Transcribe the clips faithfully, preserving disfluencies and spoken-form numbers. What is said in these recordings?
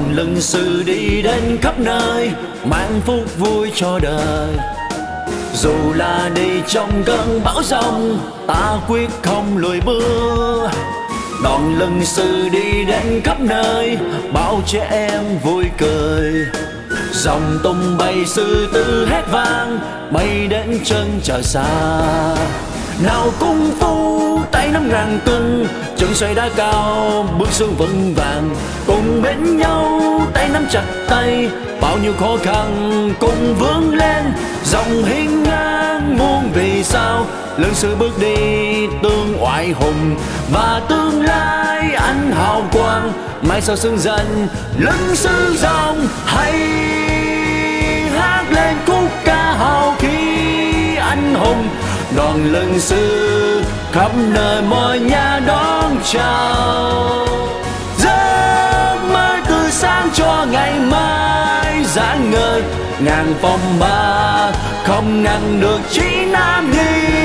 Đoàn lưng sư đi đến khắp nơi, mang phúc vui cho đời. Dù là đi trong cơn bão giông, ta quyết không lùi bước. Đoàn lưng sư đi đến khắp nơi, bao trẻ em vui cười. Dòng tung bay sư tử hét vang, bay đến chân trời xa. Nào cung phu tay nắm ngàn cân, chân xoay đá cao bước xuống vững vàng. Cùng bên nhau tay nắm chặt tay, bao nhiêu khó khăn cùng vươn lên. Dòng hiên ngang muôn vì sao, lưng sư bước đi tương oai hùng. Và tương lai ánh hào quang, mai sau xứng danh lưng sư dòng. Hãy hát lên khúc ca hào khí anh hùng. Đoàn lưng sư khắp nơi mọi nhà đón chào. Giấc mơ tươi sáng cho ngày mai, rạng ngời ngàn phong ba, không ngăn được chí nam nhi.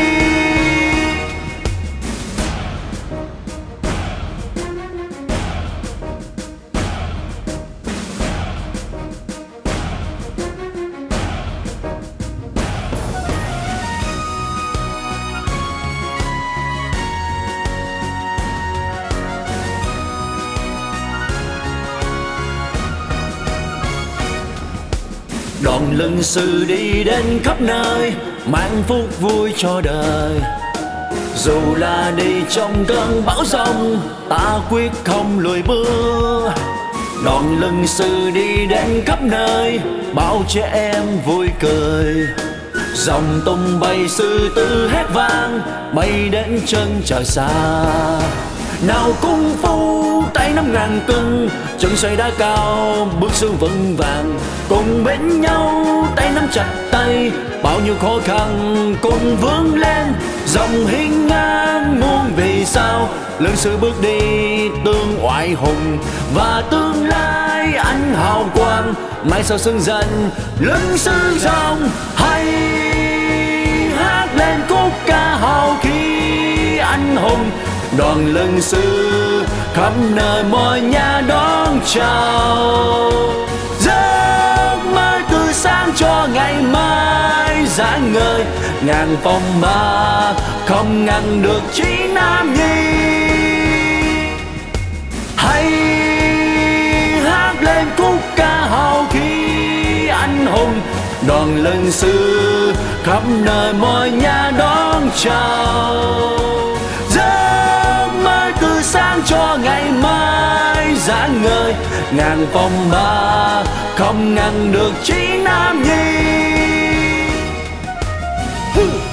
Đoàn lưng sư đi đến khắp nơi, mang phúc vui cho đời. Dù là đi trong cơn bão giông, ta quyết không lùi bước. Đoàn lưng sư đi đến khắp nơi, bao trẻ em vui cười. Dòng tung bay sư tử hét vang, bay đến chân trời xa. Nào cung phu tay nắm ngàn cân, chân xoay đá cao bước xuống vững vàng. Cùng bên nhau tay nắm chặt tay, bao nhiêu khó khăn cùng vươn lên. Dòng hiên ngang muôn vì sao, lưng sư bước đi tương oai hùng. Và tương lai ánh hào quang, mai sau xứng danh lưng sư dòng. Hãy hát lên khúc ca hào khí anh hùng. Đoàn lưng sư khắp nơi mọi nhà đón chào. Giấc mơ tươi sáng cho ngày mai, rạng ngời ngàn phong ba, không ngăn được chí nam nhi. Hãy hát lên khúc ca hào khí anh hùng. Đoàn lưng sư khắp nơi mọi nhà đón chào. Tươi sáng cho ngày mai, rạng ngời ngàn phong ba, không ngăn được chí nam nhi.